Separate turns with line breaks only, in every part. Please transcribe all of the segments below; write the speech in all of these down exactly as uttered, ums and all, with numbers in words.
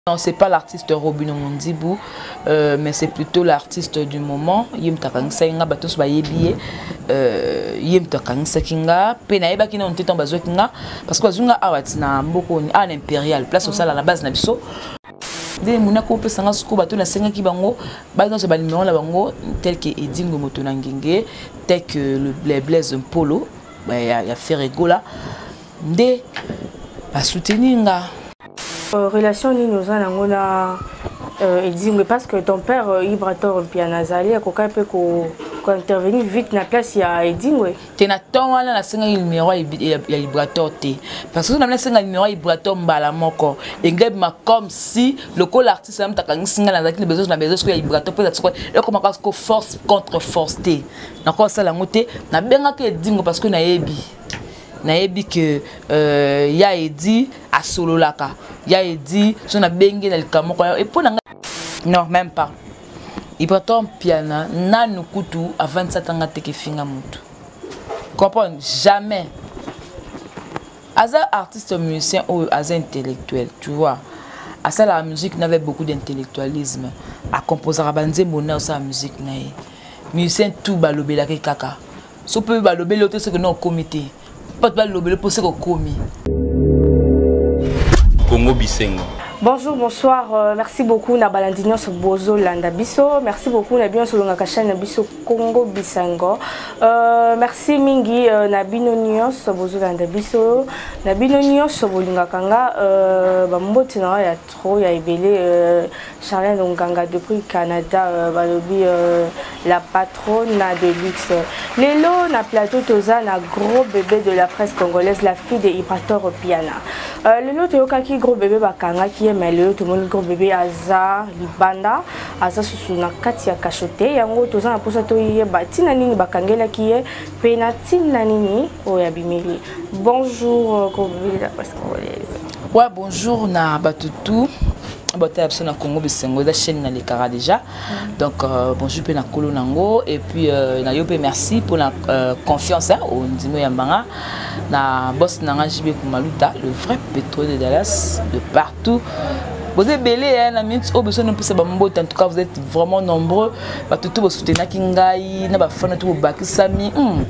Non, c'est pas l'artiste Robino Mondibou, euh, mais c'est plutôt l'artiste du moment. Yim takangsa inga batus ba yebiye, euh, yim takangsa kinga, pena eba kina on teton bazo kinga, parce que azunga awatina mboko ni an impérial, place au sala la base na biso. Des monako pe sanga suko bato na senga ki bango, ba dans ba numéro la bango tel que Edingo Motonangenge, tel que le Blaise Polo, ba ya ya Ferregola, nde ba souteninga.
Euh, relation ni nous en a dit parce que ton père euh, Ibrator Pianazali a coca peut qu'on intervenir vite na place il a dit ouais
tu na temps là na singa numéro ya Ibrator té parce que na na singa numéro Ibrator mbala moko engeb ma comme si le col artiste am takang singa na zakini besoin na besoin que Ibrator peut être et comme parce que force contre force té na ko ça la ngoté na benga ke dingo parce que na yebi na yebi que euh ya edi a solo laka ya edi son a bengi na likamoko et pour non même pas il pourtant piana na nukutu à vingt-sept ans teke finga mutu comprendre jamais Aza artiste musicien ou Aza intellectuel tu vois à ça la musique n'avait beaucoup d'intellectualisme à composer à banze mona sa musique nae musicien tout balobela ke kaka so peut balobela autre ce que non comité pas balobela pour ce que commis
Congo Bisengo.
Bonjour, bonsoir, euh, merci beaucoup na balandinyo so bozo landa biso, merci beaucoup na bien solonga kasha na biso Congo Bisengo. Euh, merci mingi euh, na bino nyos so bozo landa biso, na bino nyos so bolinga kanga euh ba mboti na ya trop ya ebele euh, Charlène Nganga depuis Canada euh, balobi euh, la patronne de luxe. Lelo na plateau toza na gros bébé de la presse congolaise, la fille de Ibrator Piana. Euh, lelo toyoka ki gros bébé bakanga ki mais le tout le monde gros bébé Aza Libanda Aza susuna kati ya kachote yango toza na posa to yeba tina nini bakangela ki e penatina nini oya bimeli. Bonjour gros bébé de la presse congolaise.
Ouais, bonjour na batutu. Boté absolument Congo Bisengo da chaîne na les cara déjà. Mm. Donc euh, bonjour pe na kolo nango et puis euh, na yope merci pour la euh, confiance hein au ndimo yambanga na boss nanga Jibe Kumaluta le vrai pétrole de Dallas de partout. Vous êtes belé hein na minute au besoin de plus ba mbote en tout cas vous êtes vraiment nombreux ba tout tout soutenir kingai na ba fana tout bakisami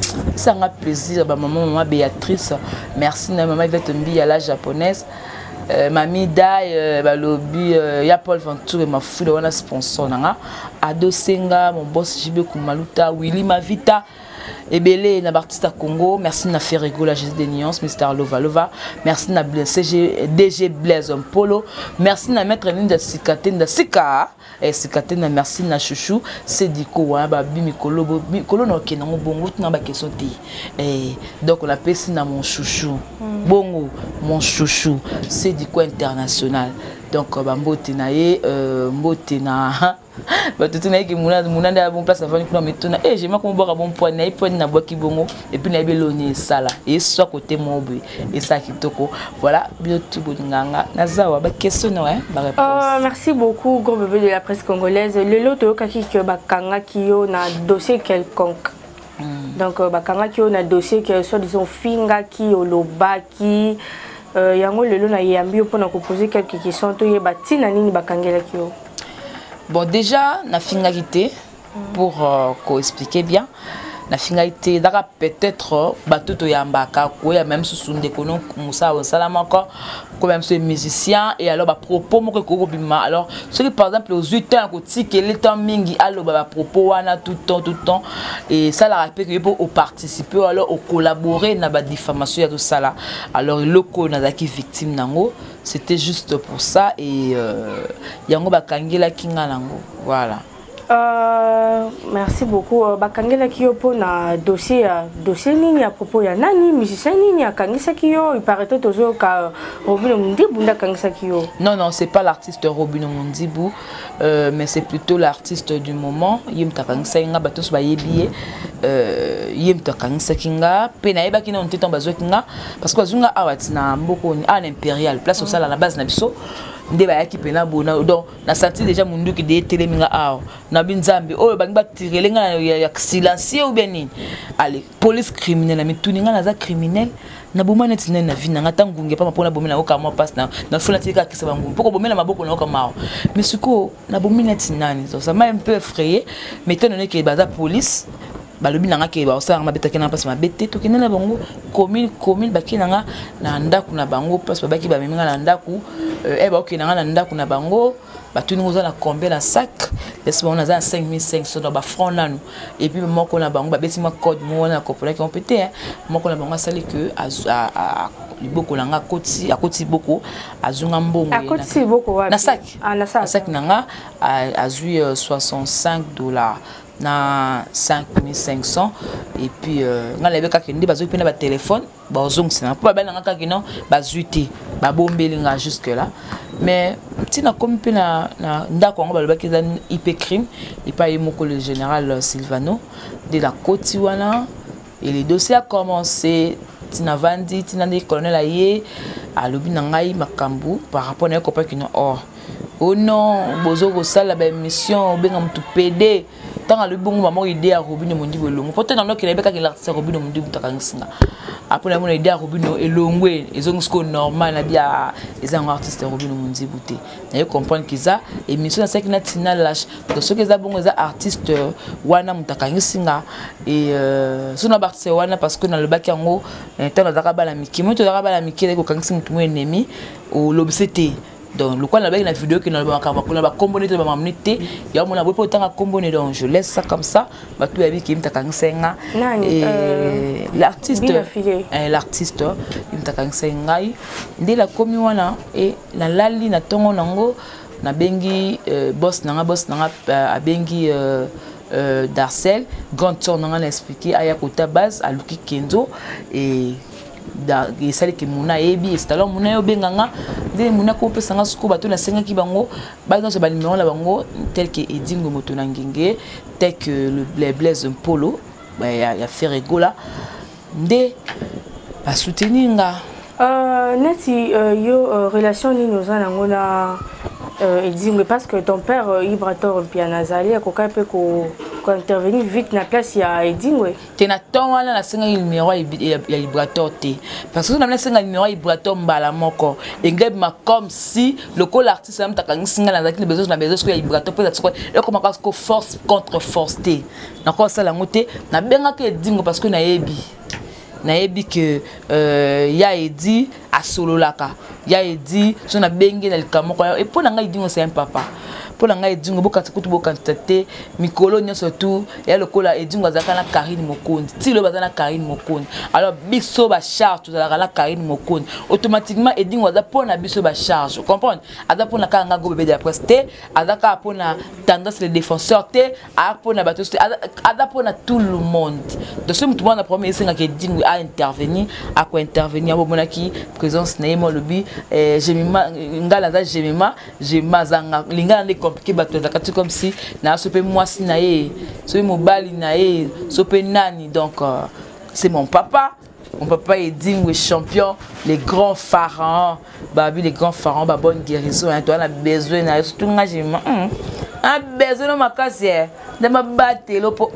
ça a plaisir ba maman maman Béatrice merci na maman Yvette Mbi à la japonaise. Euh, Mami Dai, euh, balobi, euh, ya Paul Venture, ma fille, on a sponsor nanga. Ado Senga, mon boss Jibe Kumaluta, Willy Mavita, Ebele, na artiste à Congo. Merci na Ferrego, la Jésus des Nuances, mister Lova Lova. Merci na C G, D G Blaise Polo. Merci na maître Linda Sikate, na Sika. Et Sikate, na merci na Chouchou. C'est Diko, wa babi Mikolo, Mikolo no kenango bongo, tu n'as pas question de. Et donc on appelle ça na mon chouchou. Bongo, mon chouchou. C'est Diko international. Donc mbote na ye, mbote na bah tout na ki muna muna na bon place avant pour mettre na eh j'aime comment boire bon point na point na boki bongo et puis na beloni sala et soit côté mobu et ça kitoko voilà bientôt nganga nazawa ba question ouais ba réponse.
Euh, merci beaucoup gros bébé de la presse congolaise. Le lot kaki que bakanga kiyo na dossier quelconque. Mm. Donc bakanga kiyo na dossier que soit disons finga ki oloba ki euh yango le lot na yambi pour na poser quelques questions to yeba tina nini bakangela kiyo.
Bon, déjà, la finalité, pour euh, expliquer bien, la finalité, peut-être, Batuto Yambaka, il y a même sous des connots, Moussa, Salamaka, quand même ce musicien, et alors, à propos, alors, ceux qui, par exemple, aux huit ans, qui les temps mingi, alors, à propos, on a tout le temps, tout le temps, et ça, la rappelle que pour participer, alors, au collaborer, dans la diffamation, tout ça là. Alors, le loco, on a qui victime, nango. C'était juste pour ça et euh, yango bakangela kinga nango voilà.
Euh, merci beaucoup. Bakangela kiyo po na dossier dossier nini à propos ya nani musicien nini akangisa kiyo il paraît tozo ka Robino Mondibou ndakangisa kiyo.
Non non, c'est pas l'artiste Robino Mondibou euh, mais c'est plutôt l'artiste du moment. Yim takangisa inga batos ba yebiye euh yim takangisa kinga pe na yeba kina on teton bazo kinga parce que azunga awatina mboko ni an impérial place au sala la base na biso. Ndeba yaki pena bona donc na senti déjà mundu ki de teleminga aw na binzambi oyo bangi ba tirelenga ya silencieux ou bien nini allez police criminelle mais tuninga na za criminel na boma neti na vie na ngata ngunge pa mapona bomela oka mo passe na na fula tika kisa bangu poko bomela maboko na oka mao mais siko na bomela neti nani donc ça m'a un peu effrayé mais étant donné que baza police balobi nanga ke ba osanga mabeta ke na passe mabete to kena na bango commune commune baki nanga na ndaku na bango passe baki ba meminga na ndaku eh ba okena na ndaku na bango batuni ngoza na combien na sac laisse on a cinq mille cinq cents dans ba franc là nous et puis moko na bango ba beti ma code mo na kopona ki on pété hein moko na bango sali que a a liboko nanga koti akoti boko azunga mbongo
akoti boko wa
na sac
ah na sac
sac nanga azui soixante-cinq dollars na cinq mille cinq cents et puis nga lebe ka kendi bazo pena ba téléphone ba ozongisa po ba nanga ka kino bazuité ba bombeli nga jusque là mais tina comme pena na ndako ngo baloba kiza I P crime et pas moko le général Silvano de la Kotiwana et le dossier a commencé tina vandi tina de colonel aye alobi na ngai makambu par rapport na copain qui non oh oh non bozo ko sala ba mission benga mtu pd tant le bongo maman idée à Robino Mundi bolongo peut-être dans que lebeka que l'artiste Robino Mundi mutakansinga après mon idée à Robino elongwe ezongo normal na dia les artistes Robino Mundi buté na comprendre que ça émission ça qui na tina lâche donc ceux qui za bongo za artiste wana mutakansinga et so na bartse wana parce que dans le bac yango tant na zaka bala miki mo to zaka bala miki ko kanisi mutu ennemi au l'obsété donc le quoi la la vidéo que dans le ba comboné de ba mamnité ya mona bo potanga comboné donc je laisse ça comme ça ba tout yabi ki mtakansenga et l'artiste l'artiste mtakansenga ndi la komi wana et la lali na tongo nango na bengi boss nanga boss nanga a bengi euh Darcel grand tour nanga expliquer aya kota base à Luki Kenzo et da esali ke muna ebi estalo muna yo benganga de muna ko pesa nga suko bato na senga ki bango ba dans ba numéro la bango tel que Edingo moto na ngenge tel que le Blaise Polo ba ya ya Ferregola nde ba soutenir nga
euh neti yo relation ni nous en ngona Edingo parce que ton père Ibrator Pianazali akoka pe ko ko intervenir vite na place ya Edingo
tena ton wana na senga numéro ya Ibrator te parce que na na senga numéro Ibrator mbala moko engeb ma comme si le col artiste am takangisinga na zakini besoin na besoin ya Ibrator peut être et comme parce que force contre force te na ko sala ngote na benga ke Edingo parce que na yebi na yebi que euh ya edi a solo laka ya edi so na bengi na likamoko et pour na ngai Edingo c'est un papa pour la ngai Edingo boka tukutu boka tete mikolo nyo surtout ya lokola Edingo azaka na Karine Mokondi ti lo bazana Karine Mokondi alors biso ba charge tout la Karine Mokondi automatiquement Edingo aza pona biso ba charge vous comprenez aza pona kanga go bébé de la presse te azaka pona tendance les défenseurs te a pona bato aza pona tout le monde donc ce tout le monde a promis senga que Edingo a intervenir a quoi intervenir bo mona ki présence na yemo lobi eh jemima ngala za jemima jema zanga lingana de compliqué bato zakati comme si na sope mwasi na ye sope mobali na ye sope nani donc euh, c'est mon papa mon papa Edingo champion les grands pharaons babi les grands pharaons ba bonne guérison hein toi on a besoin na surtout nga jema a besoin de makasi de ma batelo po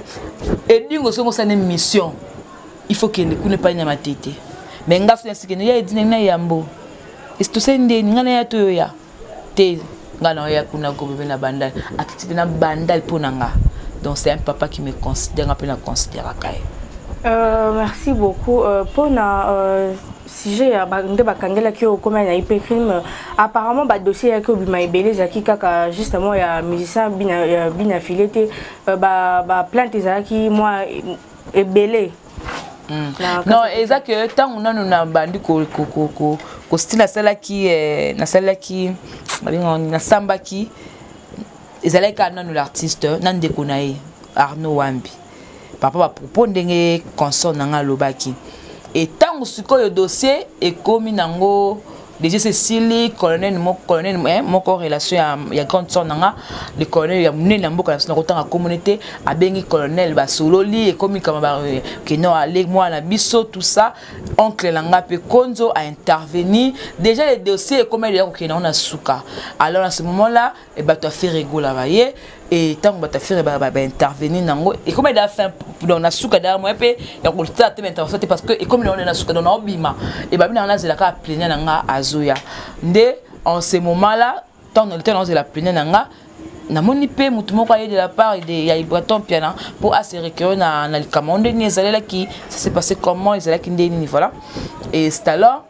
Edingo so ngosane mission il faut que ne connaît pas na tete mais nga so nsikene ya Edingo na yambo est tout ça ndeni ngana ya to ya te ngana ya kuna go bebe na bandal activité na bandal ponanga donc c'est un papa qui me considère un peu na considère kai
euh merci beaucoup euh, pour na euh, sujet ya bande bakangela ki okoma na I P crime apparemment ba dossier ya ki obima ebele zaki kaka justement ya musicien bina ya bina filete ba ba plainte zaki moi ebele
Mm. Non, exact que tant on a nous na bandi ko ko ko ko ko style sala qui na sala qui na samba qui ezalai ka non l'artiste nan de konae Arnaud Wambi papa ba propos ndenge consort nanga lobaki et tant siko yo dossier et komi nango déjà c'est Sili colonel mon colonel mon corrélation il y a grande son nanga le colonel ya mné na mboka na kotanga communauté a bengi colonel ba sololi et comme comme ba que non aller moi na biso tout ça oncle langa pe konzo a intervenir déjà les dossiers comme il y a que on a souka alors à ce moment là et ba tu as fait rigoler voyez et tant que tu faire bah intervenir nango et comme il a fait dans la souka derrière moi et il a constaté à te intervention parce que et comme il on est dans souka dans obima et bah bien on a la ka plaigner nanga azoya ndé en ce moment là tant dans le temps on la plaigner nanga na moni pe mutu moko aye de la part de ya Ibraton piana pour assurer que na na le commande ni ezala qui ça s'est passé comment ezala qui ndeni voilà et c'est alors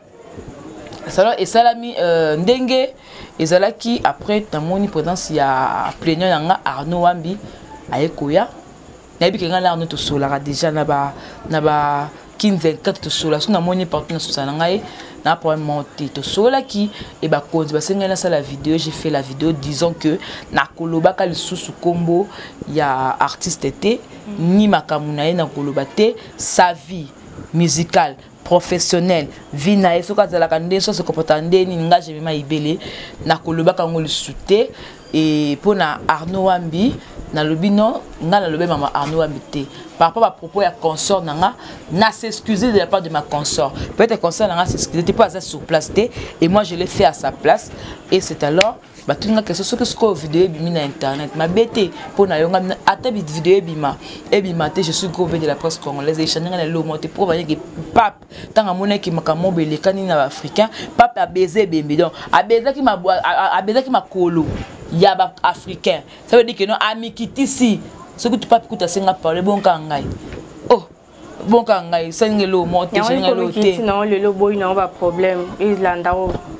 c'est alors et salami ndenge ezala qui après ta moni prudence ya plaignant nanga Arnaud Wambi aye koya na bi kenga na Arnaud to sola déjà na ba na ba quinze vingt-quatre to sola so na moni partout na sosa ngai na problème monté to sola qui et ba cause ba senga na ça la vidéo j'ai fait la vidéo disons que na koloba ka le sous combo ya artiste était ni makamuna na koloba te sa vie musicale professionnel vina et soka za la kande so se comportande ni nga je ma ibele na koloba ka ngoli souté et pour na Arnaud Wambi na lobino nga na lobe mama Arnaud Wambi te par rapport à propos ya consort nanga na s'excuser de la part de ma consort peut-être consort nanga s'excuser t'es pas sur place te et moi je l'ai fait à sa place et c'est alors bah tout nga quelque chose que ce que vidéo bimi na internet ma bête pour na yonga ata vidéo bima et bima te je suis gros de la presse congolaise et changa na lo monter pour venir que pape tant amona ki makamo bele kanina ba africain pape a baiser bembe donc a baiser ki ma a baiser ki makolo ya ba africain ça veut dire que non ami kitisi ce que tu pas écouter singa parler bon kangai oh bon kangai sengelo monter sengelo te
non le lo boy non pas problème islanda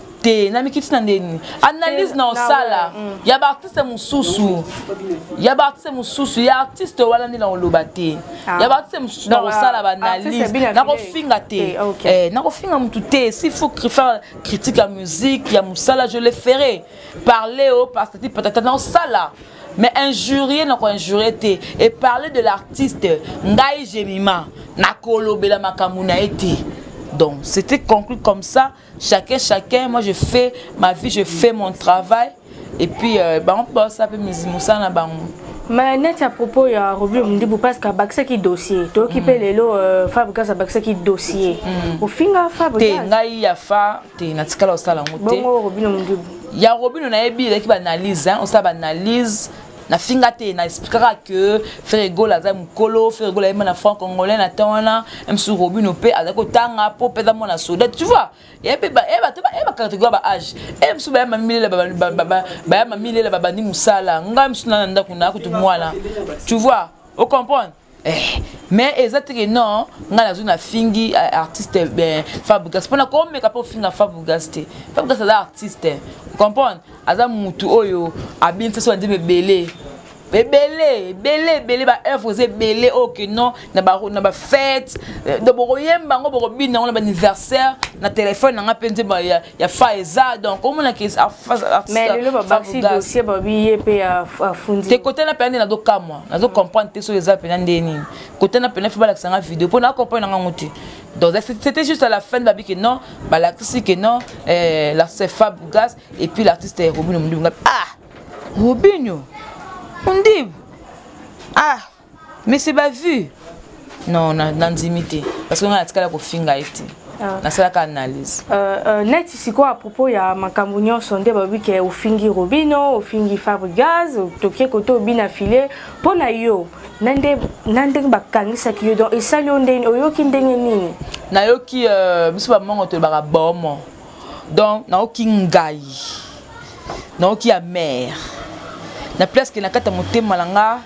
te na mikiti na ndeni analyse na osala ya ba artiste mususu ya ba artiste mususu ya artiste wala ndi na oloba te ya ba artiste mususu na osala ba analyse na ko finga te eh na ko finga mutu te s'il faut faire critique à musique ya musala je le ferai parler au parce que peut-être na osala mais injurier na ko injurier te et parler de l'artiste ngai jemima na kolobela makamuna ete. Donc, c'était conclu comme ça. Chacun, chacun. Moi, je fais ma vie, je fais mon travail. Et puis, euh, bah, on peut ça peut moussa na bang.
Mais net à propos, il y a Robin me dit parce qu'à Baxé qui dossier. Tu occupes les lots Fabregas à Baxé qui dossier. Au final, Fabregas.
T'es ngai ya fa, t'es natikala au salon.
Bon, Robin me dit.
Il y a Robin on a ébi qui analyse, hein, on ça analyse. Na finga te na expliquera que faire ego la za mukolo faire ego la na franc congolais na tona même sur Robin pe azako tanga po peza mona soda tu vois et pe ba e ba te ba e ba catégorie ba âge et msu ba ma mille ba ba ba ba ma mille ba ba ni musala nga msu na nda kuna ko tu mwana tu vois on comprend eh mais exactement non nga la zone fingi artiste ben Fabregas pona ko me ka po finga Fabregas te Fabregas est artiste comprendre aza mutu oyo abinse so ndime belé belé belé belé ba œuvre c'est belé o que non na ba na ba fête de boroyemba ngo borobina na ba anniversaire na téléphone na penze ba ya ya faeza donc comme na que
mais le ba si dossier ba biye pe a fundi
te côté na pende na do kamwa na do comprendre te so eza pena ndeni côté na pena fa ba la sanga vidéo pour na comprendre nga ngoti. Donc c'était juste à la fin de la vie que non, bah l'artiste que non, euh, l'artiste Fabregas et puis l'artiste Robin Mundib. Ah, Robinho, Mundib. Ah, mais c'est pas vu. Non, on a d'intimité parce qu'on a tout cas la finga été. Na ça la analyse.
Euh net ici quoi à propos il y a makambo sondé ba bi ke au fingi Robinho, au fingi Fabregas, to ke koto bina filé pour na yo. Nande nande bakangisa ki yo donc et ça yo ndeni oyoki ndenge nini
na yoki euh biso ba mongo to ba bomo donc na yoki ngai na yoki ya mère na place que na kata motema langa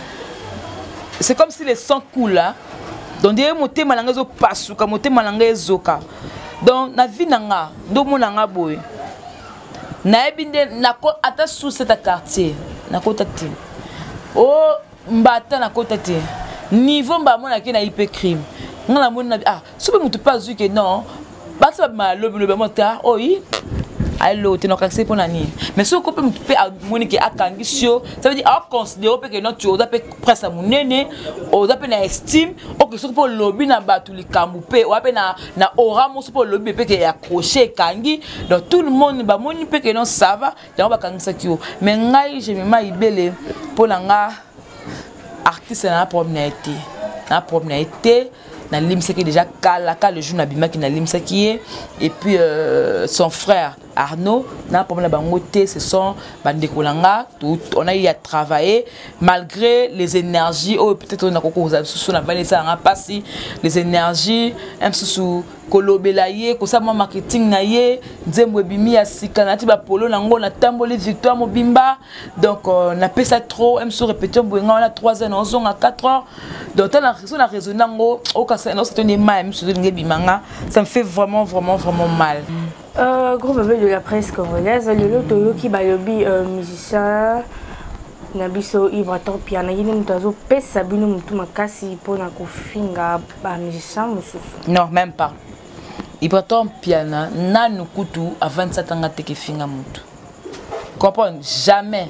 c'est comme si les sang coule là donc des motema langa zo pasuka motema langa ezoka donc na vie nanga ndo mona nga boy na ebinde na ko ata sous cet quartier na ko tati oh mbata na kota te niveau mba mona ki na hyper crime ngala mona ah sobe mutu pas vu que non ba ça ma lobi lobi mota oi allo te no kaxe pour nani mais so ko pe mutu pe moni ki akangisio ça veut dire à considérer que non tu oza pe presse munene oza pe na estime o que so pour lobi na batu likambu pe o pe na na oramo so pour lobi pe que accroché kangi donc tout le monde ba moni pe que non ça va donc ba kangisa ki mais ngai je me ma ibele pour nga artiste na problème été na problème été na limse qui déjà kala ka le jour na bima qui na limse qui et puis euh, son frère Arnaud, na problème bango té, ce sont bandekolanga, on a eu à travailler malgré les énergies, oh peut-être on a beaucoup sous la vanille ça a passé les énergies, un sous kolobelaye, ko ça moi marketing na ye, nzembo bimi ya sikanati ba polo nango na tamboli victoire mobimba, donc on a fait ça trop, même sur répétition boinga on a trois ans, on a quatre ans, donc on a raison la raisonnango, au cas ça c'est un mal, même sur bimanga, ça me fait vraiment vraiment vraiment mal.
Euh, gros bébé de la presse congolaise, le lot Toyoki Balobi musicien Nabiso Ibraton Piana yini mutazo pesa bino mutu makasi pona kofinga ba musicien mususu.
Non, même pas. Ibraton Piana nanu kutu à vingt-sept ans teke finga mutu. Comprends jamais.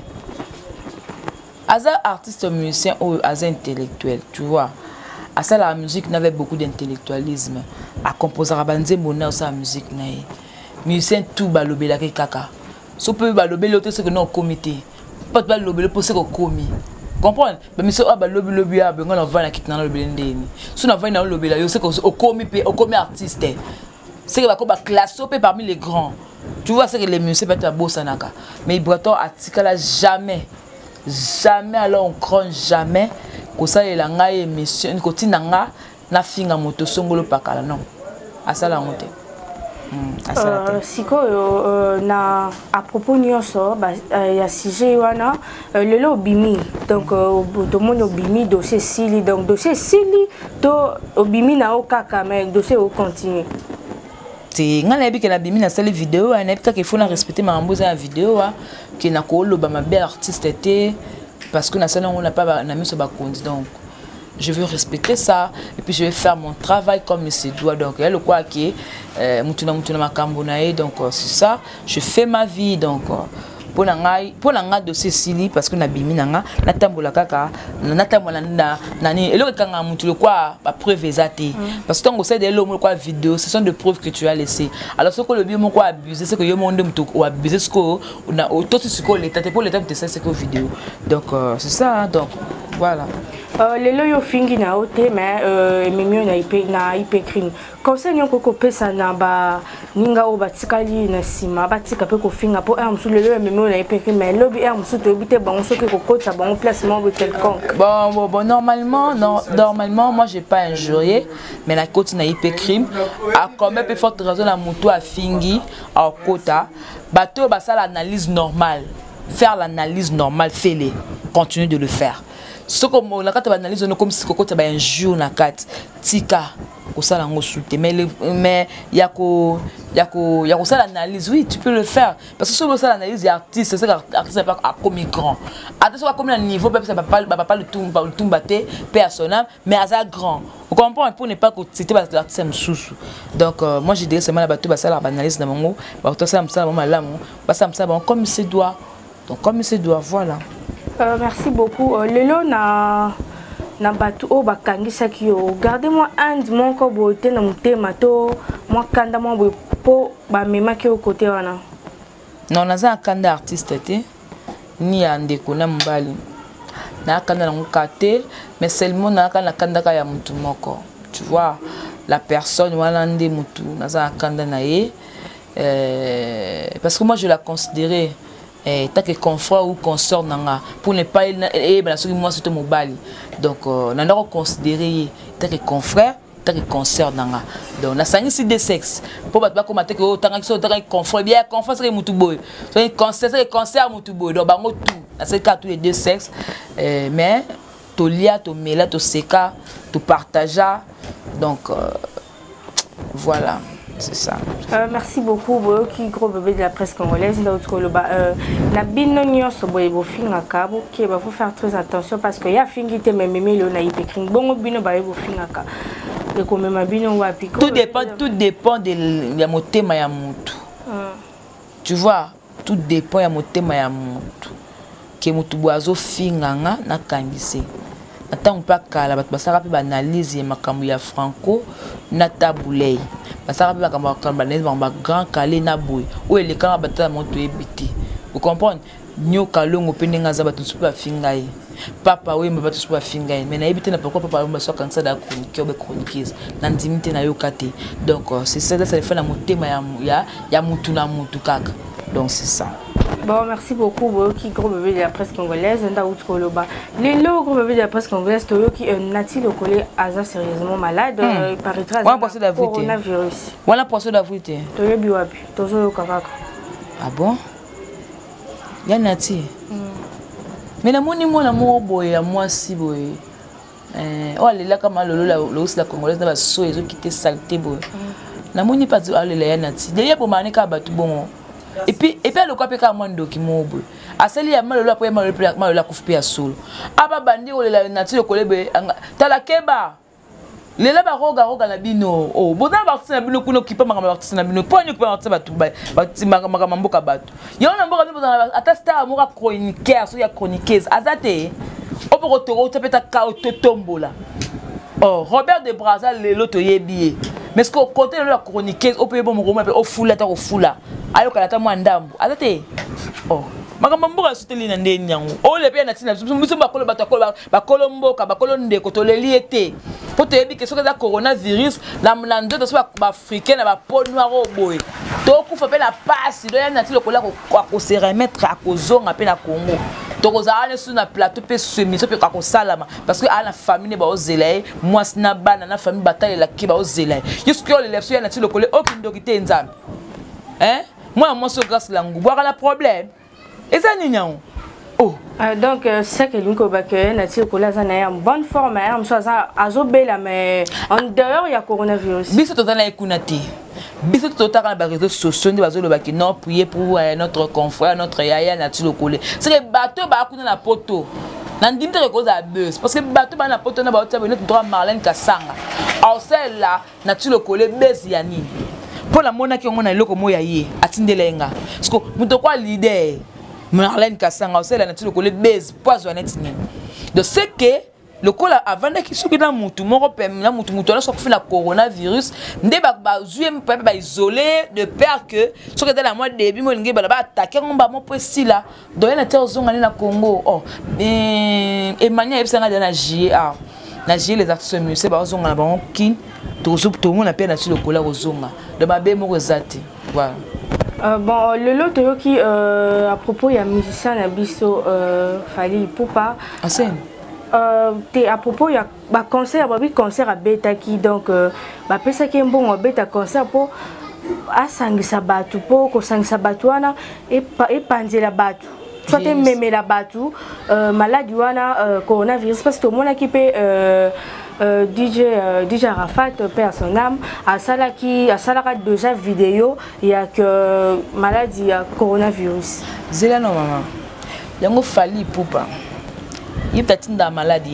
Aza artiste musicien ou aza intellectuel, tu vois. À ça la musique n'avait beaucoup d'intellectualisme. À composer à banze mona sa musique nae. Musicien tout balobela ke kaka. So peut balobela l'autre c'est que non comité. Pas balobela pour ce que commis. Comprendre? Mais monsieur ah balobi lobi a benga na va na kitna na lobela ndeni. So na va na lobela yo c'est que au commis au commis artiste. C'est que ba ko ba classe parmi les grands. Tu vois c'est que les musiciens pas ta bossa naka. Mais Ibraton atikala jamais. Jamais alors on craint jamais que ça est la nga émission côté nanga na finga moto songolo pakala non. À ça la honte.
Euh, siko euh, na à propos nyonso ba ya sujet wana le lo bimi donc to mono bimi dossier sili donc dossier sili to obimi na okaka mais dossier au continuer
c'est ngala bi que la bimi na sali vidéo na peut-être qu'il faut na respecter ma ramboza la vidéo que na ko lo ba ma belle artiste était parce que na sala on n'a pas na miso ba kondi donc je veux respecter ça et puis je vais faire mon travail comme il se doit donc il y a le quoi qui est mutuna mutuna makambonae donc c'est ça je fais ma vie donc pour nangai pour nanga de Cécilie parce que na bimi nanga na tambola kaka na tambola na nani et le kanga mutu le quoi ba preuve exacte parce que tant que c'est des lomo quoi vidéo ce sont des preuves que tu as laissé alors ce que le bimo quoi abuser c'est que yo monde mutu ou abuser ce que na auto ce que l'état pour l'état de ça c'est que vidéo donc c'est ça donc voilà.
Euh, les loyaux fingi na ote mais euh mimio na ipe na ipe crime comme ça nyoko ko pesa na ba ninga o batikali na sima batika pe ko finga po am sous le loyaux mimio na ipe crime mais lobby am sous to bité bon so que ko coach bon placement quelconque.
Bon bon bon normalement non normalement moi j'ai pas injurié mais la coach na ipe crime a quand même peu forte raison la moto a fingi à kota bateau ba ça l'analyse normale faire l'analyse normale fais-les continue de le faire. Ce comme on a quand on analyse comme si coco t'as un jour na quatre tika au ça l'ango souté mais mais il y a ko il y a ko il y a ça l'analyse oui tu peux le faire parce que sur ça l'analyse artiste c'est artiste c'est pas comme grand attention à combien de niveau peut ça va pas va pas le tout le tout batté personnel mais à ça grand vous comprenez pour ne pas que c'était pas l'artiste sous donc moi j'ai dit c'est mal bateau bah ça l'analyse dans mon bah tout ça ça maman là mon bah ça ça bon comme il se doit donc comme il se doit voilà.
Euh, merci beaucoup. Euh, Lelo na na batu o bakangisa kiyo. Gardez-moi un mon ko bote na mutema to moi kanda moi bo po ba mema ki au côté wana.
Non naza kanda artiste te ni ande ko na mbali. Na kanda na ngukate mais seulement na kanda kanda ka ya mutu moko. Tu vois la personne wana ndé mutu naza kanda na ye euh, parce que moi je la considérais eh tant que confrère ou consort nanga pour ne pas eh ben moi c'est mon bali donc on a considéré tant que confrère tant que consort nanga donc na sangi si des sexes pour pas comme que oh tant que tant que confrère bien confrère c'est mutu boy c'est concert c'est concert mutu boy donc bango tout c'est cas tous les deux sexes mais to lia to mela to seka to partager donc voilà. C'est ça.
Euh, merci beaucoup, Boyo qui gros bébé de la presse congolaise. Euh, na bino nyonso boye bo finga ka bo ki ba faut faire très attention parce que ya fingi te même le na ipekring bongo bino ba bo finga ka. Et comme ma bino wa piko.
Tout dépend tout dépend de ya motema ya mutu. Tu vois, tout dépend ya motema ya mutu. Ke mutu boazo finga nga na kangise. Attends pas kala ba basaka pe ba analyse makambo ya franco na tabulei. Basaka pe makambo ya kanbanese ba grand calé na boy. O ele kana batala moto ebiti. Vous comprenez? Nyo kalongo pe ndenga za batu super fingai. papa oui mais pas tous pas finga mais na éviter na pourquoi papa oui soit cancer da chronique ou chroniqueuse na ndimité na yo kate donc c'est ça ça fait na motema ya ya ya mutu na mutu kaka donc c'est ça.
Bon, merci beaucoup, Boyoki, gros bébé de la presse congolaise. Les lots, gros bébé de la presse congolaise, Toyoki, Nati le collé, Aza sérieusement malade, il paraîtra à coronavirus.
Voilà pour ça d'avoir été.
Toyo Biwabi, Tozo Kakaka.
Ah bon? Y'a Nati. Mais la moni moi la moi boy à moi si boy. Euh, oh les là comme le la le aussi la congolaise n'a pas so ils ont quitté saleté boy. La moni pas ah les là Nati. D'ailleurs pour maner ka batu bon. Et puis et puis le quoi peka mwando ki mobo asali ya malo la po malo la malo la kufi ya solo aba bandi o la Nati le kolebe tala keba le la ba roga roga na bino oh boda ba tsina bino kuno kipa manga ba tsina bino po nyu kipa ba tu ba ba timanga manga mamboka batu yo na mboka bino ata star mo ka chroniqueur so ya chroniqueuse azate opo ko to to peta ka to tombola oh Robert de Brazza le loto yebié mais ce que côté de la chroniqueuse au pays bon mo ko au fula ta ko fula ayo kala ta mwandambu azate oh makambo mboka suteli na ndeni nyango o le pe na tina musu bakolo batakolo bakolo mboka bakolo ndeko to leli ete po te yebi ke soka za coronavirus la mlando to ba africain na ba peau noire o boy to kufa pe na passe do ya na ti lokola ko ko se remettre a kozonga pe na Congo to kozala sur na plateau pe semiso pe ko salama parce que a la famille ba ozelaye moi na bana na famille bataille la ki ba ozelaye jusque le lefso ya na ti lokola aucune dokité nzambe hein moi moi so grâce la ngou boire la problème et ça nignon oh
euh, donc euh, c'est que l'unique baké na ti kola za na en bonne forme hein so za azobela mais en dehors il y a coronavirus
biso to na ekunati biso to ta na ba réseaux sociaux ndi bazolo baki non prier pour euh, notre confrère notre yaya na ti lokole c'est que bateau ba kuna na poto na ndimte ko za buzz parce que bateau ba na poto na ba ota notre droit Marlène Kasanga au celle là na ti lokole buzz ya nini pour la mona qui on a loko moya yé atindelenga parce que muto kwa leader Marlène Kasanga aussi la nature le base poison net ni donc c'est que le cola avant que soki na mutu moko pem na mutu mutu la soki na coronavirus ndé ba ba zuem pa ba isolé de peur que soki dans la mois début mo ngi ba ba attaquer ngomba mo posi là donc na terre zonga na Congo oh et Emmanuel ebsanga na J A na J les actions c'est ba zonga na ba kin to zo to mo na pe na sur le cola ozonga de ba be mo rezati voilà.
Euh, bon, le lot qui euh, à propos il y a musicien Nabiso euh, Fally Ipupa.
Ah c'est.
Euh, à propos il y a bah concert bah oui concert à Beta qui donc euh, bah pesa qui est bon Beta concert pour à sangisa batu pour ko sangisa batu wana et et panzer la batu. Soit yes. Même la batu euh, maladie wana euh, coronavirus parce que mon équipe euh, Euh, D J euh, D J Arafat perd son âme à Salaki à Salaka déjà vidéo il y a que maladie ya coronavirus
zela no mama yango Fally Ipupa il tatinda maladie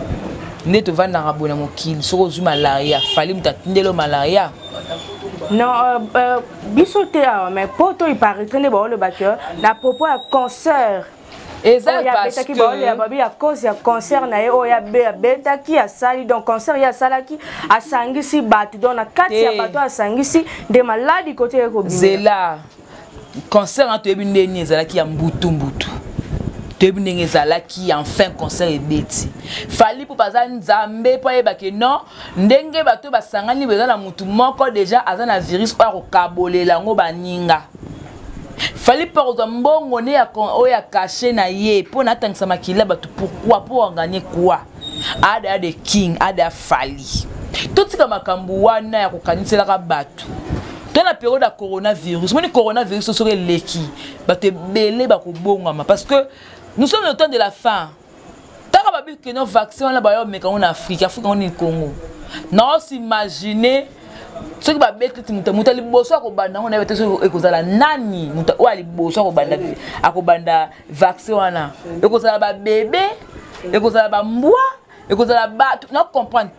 ne te vanda rabona mokili soko zu malaria Fally mutatindelo malaria
non euh, euh, bisoté mais poto il paraît traîner ba le backer à propos à concert.
Exact parce que
il y a cause ya concert na yo ya beta qui a sali donc concert ya salaki a sangisi batu donc na kati ya batu a sangisi de maladi côté ko bima
zela concert en tebi ndeni ezalaki ya mbutu mbutu tebi ndenge ezalaki enfin concert ebeti Fally pour baza nzambe po yeba ke non ndenge batu basangani beza na mutu moko déjà azana virus pa ko kabolela ngo baninga Fally pour mbongo ne ya oya caché na ye pour natangisa makila batu pourquoi pour gagner quoi ada de king ada Fally tout tika makambu wana ya kokanisela ka batu dans la période de coronavirus mon coronavirus serait leki batu belé ba ko bongama parce que nous sommes au temps de la fin taka ba bi que nos vaccins là ba yo meka en Afrique Afrique on est Congo non s'imaginer ce qui va mettre muta muta liboso akobanda on avait so ekozala nani muta wa liboso akobanda akobanda vaccin wana ekozala ba bébé ekozala ba mbwa ekozala ba non comprendre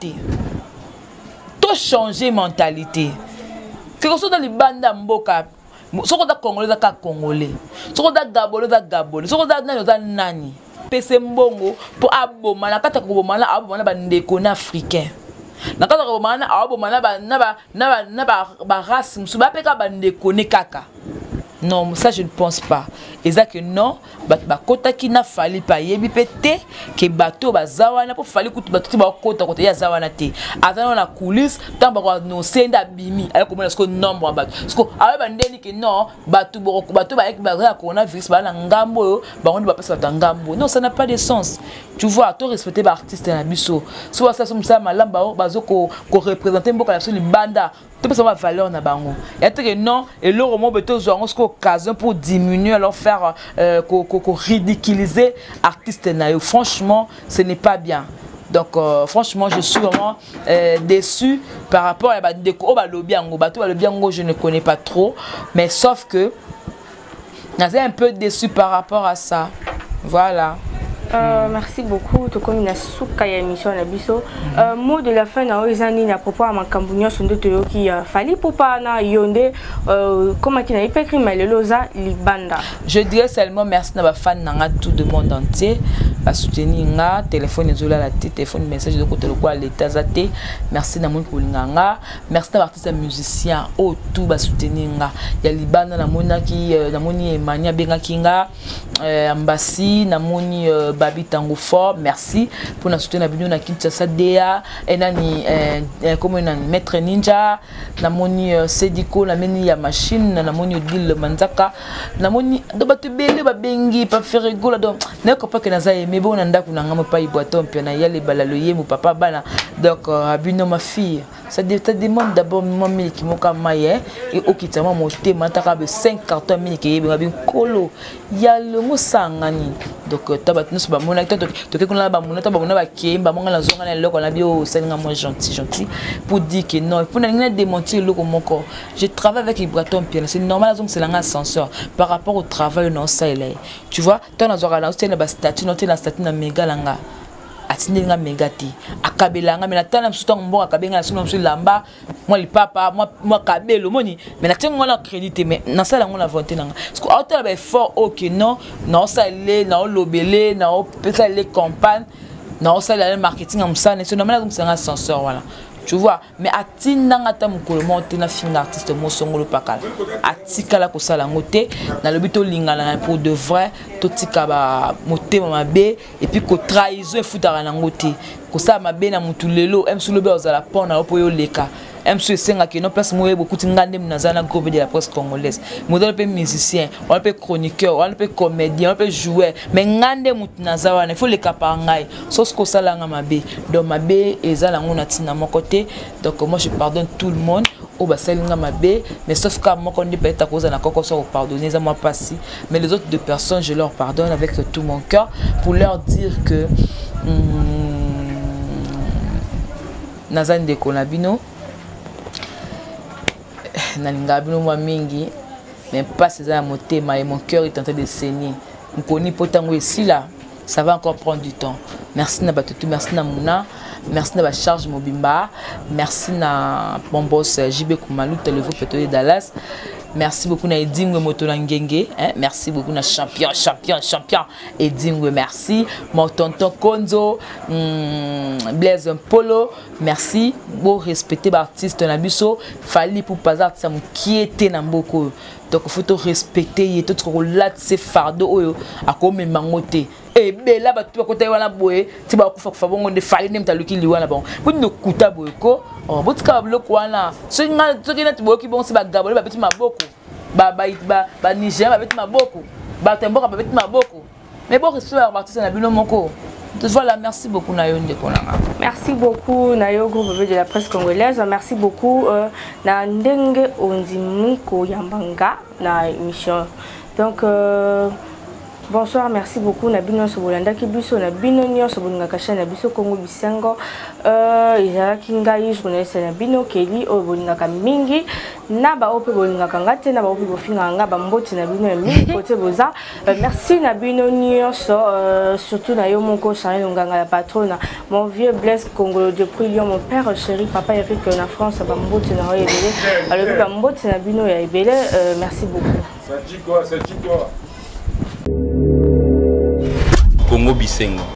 tout changer mentalité c'est que dans les bandes mboka soko da congolais da congolais soko da gabonais da gabonais soko da nani da nani pese mbongo pour aboma na kata ko bomana aboma ba ndeko na africain na kata ko bomana aboma na ba na ba na ba na ba ba race musuba peka ba ndeko ne kaka non ça je ne pense pas eza que non bato bakotaki na fali pa yebi pété que bato bazawana pour fali kutu bato ba kota kota ya zawana te azana na coulisse tamba ko no senda bimi avec comment est-ce que nombre bato parce que awe bandeni que non bato boko bato ba avec ba coronavirus ba na ngambo ba on ba pesa ta ngambo non ça n'a pas de sens tu vois to respecter ba artiste na biso so ça comme ça malamba bazo ko ko représenter beaucoup la personne banda tu peux savoir valeur na bango et que non et le roman beto zo ngo occasion pour diminuer leur faire euh, ko ko ridiculiser artiste na yo franchement ce n'est pas bien. Donc euh, franchement je suis vraiment euh, déçu par rapport à Bandeko Balobi Ango Bato Balobi Ango je ne connais pas trop mais sauf que j'ai un peu déçu par rapport à ça. Voilà.
Euh, mm. Merci beaucoup. Tu comme une souka ya émission na biso. Euh, mot de la fin na ozani à propos à makambunyo sonde to qui fali pour pas na yonde euh, comment qui na ipekri maleloza libanda.
Je dirais seulement merci na ba fan na tout le monde entier à soutenir nga téléphone zola la téléphone message de côté le quoi l'état zate merci na mon kolinganga merci na artiste musicien au tout ba soutenir nga ya libanda na mona ki na moni emania benga kinga ambassi na moni Babi Tango Fort, merci pour nous soutenir na Kinshasa Dea et nani comme nani Maître Ninja na moni Sediko na meni ya machine na moni Odile Manzaka na moni do batu bele ba bengi pa faire rigolo donc ne ko pas que na za aimé bon nda ku na ngam pa iboaton puis na yale balaloye mon papa bana donc abino ma fille ça demande d'abord mon mille qui moka maye et okitama monter mataka be cinq cartons mille qui be bien kolo ya le musangani donc tabat nous ba mona to to ke kuna ba mona to ba mona ba kemba monga la zonga na loko na bio senga moi gentil gentil pour dire que non pour na démentir loko moko je travaille avec Ibraton Pierre c'est normal donc c'est l'anga ascenseur par rapport au travail non ça il est tu vois toi na zora na na ba statut non na statut na mega langa atindi nga megati akabelanga mais natana msuta mbonga akabenga sino msu lamba moi li papa moi moi kabelo moni mais natengo na crédité mais na sala ngona volonté nanga parce que autant ba effort OK non na ça les na lobele na pesa les campagnes na ça le marketing am ça c'est normal donc c'est un ascenseur voilà tu vois mais atinda ngata mukolo monte na finga artiste mo songolo pakala atikala ko sala ngote na lobito lingala pour de vrai totika ba motema mabe et puis ko trahison futara na ngote ko sa mabe na mutu lelo emsu lobe ozala pona opo yo leka emsu esenga ke no place moye beaucoup ngande mnazana groupe de la presse congolaise modèle pe musicien on peut chroniqueur on peut comédien on peut jouer mais ngande mutu nazawa il faut le kapangai so ce ko sala nga mabe donc mabe ezala ngona tina mon côté donc moi je pardonne tout le monde au basalinga mabe mais sauf que moi quand dit peut-être à cause na koko so pardonner ça moi pas si mais les autres deux personnes je leur pardonne avec tout mon cœur pour leur dire que nazan de Konabino nalingabino moi mingi mais pas ces à motema et mon cœur est en train de saigner on connaît potango ici là ça va encore prendre du temps merci na batutu merci na muna merci na ba charge mobimba merci na mon boss J B Kumalu Televo Pétrolier Dallas merci beaucoup na Edingwe Motolangenge hein merci beaucoup na champion champion champion Edingwe merci mon tonton Konzo hmm, Blaise Polo merci beau respecter l'artiste na biso fali pour pas artiste qui était na mboko donc il faut respecter et tout ko lat ces fardeaux oyo akome mangote et ben là batu ko tayi wana boye ti ba ku fa fa bongo de fali nem taluki liwana bon bu no kuta boye ko oh botika bloko wana so nga to kina ti boki bon se ba gabole ba beti maboko ba ba ba ba Niger ba beti maboko ba temboka ba beti maboko mais bon respect ba artiste na bino moko. Voilà, merci beaucoup Nayo Ndekonanga.
Merci beaucoup Nayo groupe de la presse congolaise. Merci beaucoup euh, na ndenge ondimiko yambanga na émission. Donc euh, bonsoir, merci beaucoup Nabino Sobolanda Kibiso Nabino Nyo Sobolinga Kasha Nabiso Kongo Bisango euh Izara Kingai journaliste Nabino Kelly Obolinga Kamingi Naba Ope Bolinga Kangate Naba Ope Bofinga Ngaba Mboti Nabino Mingi Kote Boza. Merci Nabino Nyo euh, surtout Nayo Moko Charles Nganga la patronne mon vieux Blaise Congo depuis Lyon mon père chéri papa Eric na France Bamboti na Yebele alors Bamboti Nabino ya Yebele merci beaucoup.
Ça dit quoi, ça dit quoi? Congo Bisengo.